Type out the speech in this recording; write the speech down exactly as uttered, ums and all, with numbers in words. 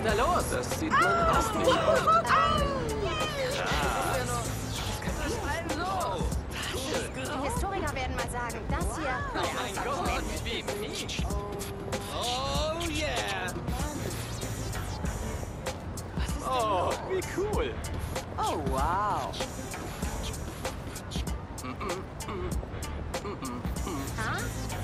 ist da los? Das sieht man fast nicht. Die Historiker werden mal sagen, das hier war der Mein Anfang vom Gott, Ende. wie Peach. Oh yeah. Oh, wie cool. Oh, wow. Ha?